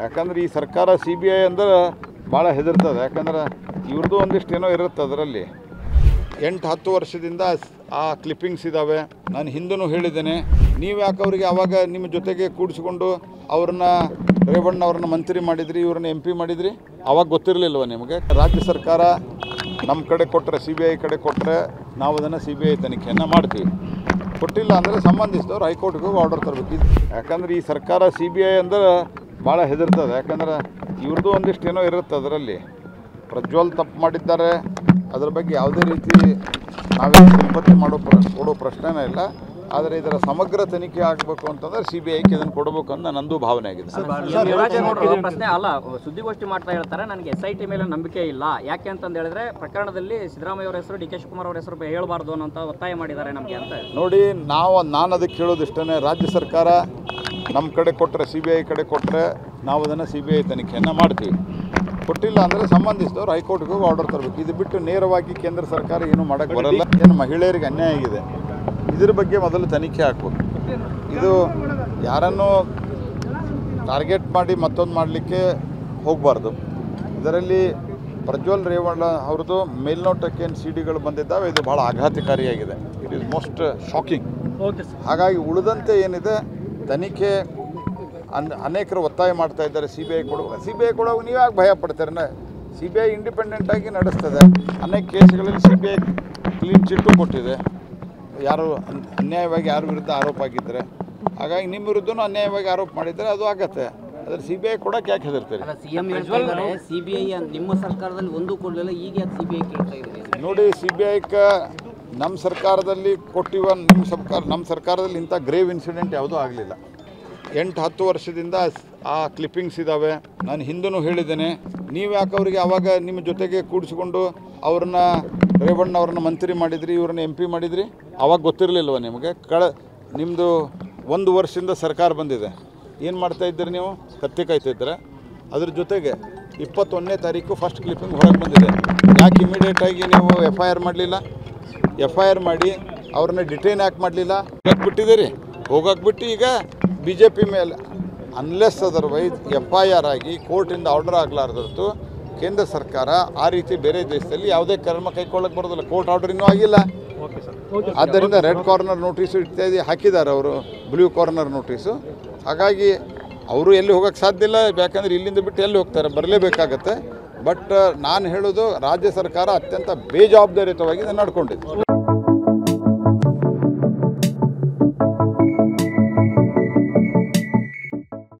ಯಾಕಂದ್ರೆ ಈ ಸರ್ಕಾರ CBI ಅಂದ್ರೆ ಭಾಳ ಹೆದರ್ತದೆ. ಯಾಕಂದ್ರೆ ಇವ್ರದ್ದು ಒಂದಿಷ್ಟು ಏನೋ ಇರುತ್ತೆ ಅದರಲ್ಲಿ. 8-10 ವರ್ಷದಿಂದ ಆ ಕ್ಲಿಪ್ಪಿಂಗ್ಸ್ ಇದ್ದಾವೆ. ನಾನು ಹಿಂದೂ ಹೇಳಿದ್ದೇನೆ, ನೀವು ಯಾಕೆ ಅವರಿಗೆ ಆವಾಗ ನಿಮ್ಮ ಜೊತೆಗೆ ಕೂಡಿಸ್ಕೊಂಡು ಅವ್ರನ್ನ ರೇವಣ್ಣವ್ರನ್ನ ಮಂತ್ರಿ ಮಾಡಿದ್ರಿ, ಇವ್ರನ್ನ MP ಮಾಡಿದ್ರಿ? ಆವಾಗ ಗೊತ್ತಿರಲಿಲ್ವ ನಿಮಗೆ? ರಾಜ್ಯ ಸರ್ಕಾರ ನಮ್ಮ ಕಡೆ ಕೊಟ್ಟರೆ, CBI ಕಡೆ ಕೊಟ್ಟರೆ ನಾವು ಅದನ್ನು CBI ತನಿಖೆಯನ್ನು ಮಾಡ್ತೀವಿ. ಕೊಟ್ಟಿಲ್ಲ ಅಂದರೆ ಸಂಬಂಧಿಸಿದವ್ರು ಹೈಕೋರ್ಟ್ಗೆ ಹೋಗಿ ಆರ್ಡರ್ ತರಬೇಕು. ಯಾಕಂದ್ರೆ ಈ ಸರ್ಕಾರ CBI ಅಂದ್ರೆ ಭಾಳ ಹೆದರ್ತದೆ. ಯಾಕಂದ್ರೆ ಇವ್ರದ್ದು ಒಂದಿಷ್ಟು ಏನೋ ಇರುತ್ತೆ ಅದರಲ್ಲಿ. ಪ್ರಜ್ವಲ್ ತಪ್ಪು ಮಾಡಿದ್ದಾರೆ, ಅದರ ಬಗ್ಗೆ ಯಾವುದೇ ರೀತಿ ನಾವೇನು ಸಿಂಪತ್ತಿ ಕೊಡೋ ಪ್ರಶ್ನೆನೇ ಇಲ್ಲ. ಆದರೆ ಇದರ ಸಮಗ್ರ ತನಿಖೆ ಆಗಬೇಕು ಅಂತಂದ್ರೆ CBIಗೆ ಇದನ್ನು ಕೊಡಬೇಕು ಅಂತ ನಂದು ಭಾವನೆ ಆಗಿದೆ. ಪ್ರಶ್ನೆ ಅಲ್ಲ, ಸುದ್ದಿಗೋಷ್ಠಿ ಮಾಡ್ತಾ ಹೇಳ್ತಾರೆ, ನನಗೆ SIT ಮೇಲೆ ನಂಬಿಕೆ ಇಲ್ಲ. ಯಾಕೆ ಅಂತಂದು ಹೇಳಿದ್ರೆ ಪ್ರಕರಣದಲ್ಲಿ ಸಿದ್ದರಾಮಯ್ಯ ಅವರ ಹೆಸರು, DK ಶಿವಕುಮಾರ್ ಅವರ ಹೆಸರು ಹೇಳಬಾರ್ದು ಅಂತ ಒತ್ತಾಯ ಮಾಡಿದ್ದಾರೆ ನಮಗೆ ಅಂತ. ನೋಡಿ, ನಾನು ಅದಕ್ಕೆ ಹೇಳೋದಿಷ್ಟೇ, ರಾಜ್ಯ ಸರ್ಕಾರ ನಮ್ಮ ಕಡೆ ಕೊಟ್ಟರೆ, CBI ಕಡೆ ಕೊಟ್ಟರೆ ನಾವು ಅದನ್ನು CBI ತನಿಖೆಯನ್ನು ಮಾಡ್ತೀವಿ. ಕೊಟ್ಟಿಲ್ಲ ಅಂದರೆ ಸಂಬಂಧಿಸಿದವ್ರು ಹೈಕೋರ್ಟ್ಗೆ ಹೋಗಿ ಆರ್ಡರ್ ತರಬೇಕು. ಇದು ಬಿಟ್ಟು ನೇರವಾಗಿ ಕೇಂದ್ರ ಸರ್ಕಾರ ಏನೂ ಮಾಡೋಕ್ಕೆ ಬರಲ್ಲ. ಏನು ಮಹಿಳೆಯರಿಗೆ ಅನ್ಯಾಯ ಆಗಿದೆ, ಇದ್ರ ಬಗ್ಗೆ ಮೊದಲು ತನಿಖೆ ಆಗಬೇಕು. ಇದು ಯಾರನ್ನು ಟಾರ್ಗೆಟ್ ಮಾಡಿ ಮತ್ತೊಂದು ಮಾಡಲಿಕ್ಕೆ ಹೋಗಬಾರ್ದು. ಇದರಲ್ಲಿ ಪ್ರಜ್ವಲ್ ರೇವಣ್ಣ ಅವ್ರದ್ದು ಮೇಲ್ನೋಟಕ್ಕೇನು CDಗಳು ಬಂದಿದ್ದಾವೆ, ಇದು ಭಾಳ ಆಘಾತಕಾರಿಯಾಗಿದೆ. It is most shocking. ಹಾಗಾಗಿ ಉಳಿದಂತೆ ಏನಿದೆ ತನಿಖೆ ಅನೇಕರು ಒತ್ತಾಯ ಮಾಡ್ತಾ ಇದ್ದಾರೆ CBI ಕೊಡುವಾಗ ನೀವು ಯಾಕೆ ಭಯ ಪಡ್ತಾರೆ? CBI ಇಂಡಿಪೆಂಡೆಂಟಾಗಿ ನಡೆಸ್ತದೆ. ಅನೇಕ ಕೇಸ್ಗಳಲ್ಲಿ CBI ಕ್ಲೀನ್ ಚಿಟ್ಟು ಕೊಟ್ಟಿದೆ. ಯಾರು ಅನ್ಯಾಯವಾಗಿ ಯಾರ ವಿರುದ್ಧ ಆರೋಪ ಆಗಿದ್ದರೆ, ಹಾಗಾಗಿ ನಿಮ್ಮ ವಿರುದ್ಧನೂ ಅನ್ಯಾಯವಾಗಿ ಆರೋಪ ಮಾಡಿದರೆ ಅದು ಆಗತ್ತೆ. ಅದ್ರ CBI ಕೊಡೋಕೆ ಯಾಕೆ ಹೆದರ್ತೀರಿ? CBI ನಿಮ್ಮ ಸರ್ಕಾರದಲ್ಲಿ ಒಂದು ಕೊಡಲಿಲ್ಲ, ಈಗ CBI ಕೇಳ್ತಾ ಇದ್ದೀರಿ. ನೋಡಿ, CBIಗೆ ನಮ್ಮ ಸರ್ಕಾರದಲ್ಲಿ ಕೊಟ್ಟಿವ, ನಮ್ಮ ಸರ್ಕಾರದಲ್ಲಿ ಇಂಥ ಗ್ರೇವ್ ಇನ್ಸಿಡೆಂಟ್ ಯಾವುದೂ ಆಗಲಿಲ್ಲ. 8-10 ವರ್ಷದಿಂದ ಆ ಕ್ಲಿಪ್ಪಿಂಗ್ಸ್ ಇದ್ದಾವೆ. ನಾನು ಹಿಂದೂ ಹೇಳಿದ್ದೇನೆ, ನೀವು ಯಾಕೆ ಅವರಿಗೆ ಆವಾಗ ನಿಮ್ಮ ಜೊತೆಗೆ ಕೂಡಿಸ್ಕೊಂಡು ಅವ್ರನ್ನ ರೇವಣ್ಣವ್ರನ್ನ ಮಂತ್ರಿ ಮಾಡಿದ್ರಿ, ಇವ್ರನ್ನ MP ಮಾಡಿದ್ರಿ? ಆವಾಗ ಗೊತ್ತಿರಲಿಲ್ವ ನಿಮಗೆ? ನಿಮ್ಮದು 1 ವರ್ಷದಿಂದ ಸರ್ಕಾರ ಬಂದಿದೆ, ಏನು ಮಾಡ್ತಾಯಿದ್ದೀರಿ ನೀವು? ಕತ್ತಿ ಕಾಯ್ತಿದ್ರೆ. ಅದ್ರ ಜೊತೆಗೆ 21ನೇ ತಾರೀಕು ಫಸ್ಟ್ ಕ್ಲಿಪ್ಪಿಂಗ್ ಹೊರಗೆ ಬಂದಿದೆ. ಯಾಕೆ ಇಮಿಡಿಯೇಟಾಗಿ ನೀವು FIR ಮಾಡಲಿಲ್ಲ? FIR ಮಾಡಿ ಅವ್ರನ್ನ ಡಿಟೈನ್ ಯಾಕೆ ಮಾಡಲಿಲ್ಲ? ಹೋಗಕ್ಕೆ ಬಿಟ್ಟು ಈಗ BJP ಮೇಲೆ ಅನ್ಲೆಸ್ ಅದರ್ವೈಸ್ FIR ಆಗಿ ಕೋರ್ಟಿಂದ ಆರ್ಡರ್ ಆಗಲಾರ್ದತ್ತು ಕೇಂದ್ರ ಸರ್ಕಾರ ಆ ರೀತಿ ಬೇರೆ ದೇಶದಲ್ಲಿ ಯಾವುದೇ ಕ್ರಮ ಕೈಗೊಳ್ಳಕ್ಕೆ ಬರೋದಿಲ್ಲ. ಕೋರ್ಟ್ ಆರ್ಡರ್ ಇನ್ನೂ ಆಗಿಲ್ಲ. ಆದ್ದರಿಂದ ರೆಡ್ ಕಾರ್ನರ್ ನೋಟಿಸು ಇತ್ಯಾದಿ ಹಾಕಿದ್ದಾರೆ ಅವರು, ಬ್ಲೂ ಕಾರ್ನರ್ ನೋಟಿಸು. ಹಾಗಾಗಿ ಅವರು ಎಲ್ಲಿ ಹೋಗೋಕ್ಕೆ ಸಾಧ್ಯ ಇಲ್ಲ. ಯಾಕಂದರೆ ಇಲ್ಲಿಂದ ಬಿಟ್ಟು ಎಲ್ಲಿ ಹೋಗ್ತಾರೆ, ಬರಲೇಬೇಕಾಗತ್ತೆ. ಬಟ್ ನಾನು ಹೇಳೋದು, ರಾಜ್ಯ ಸರ್ಕಾರ ಅತ್ಯಂತ ಬೇಜವಾಬ್ದಾರಿಯುತವಾಗಿ ನಡ್ಕೊಂಡಿದೆ.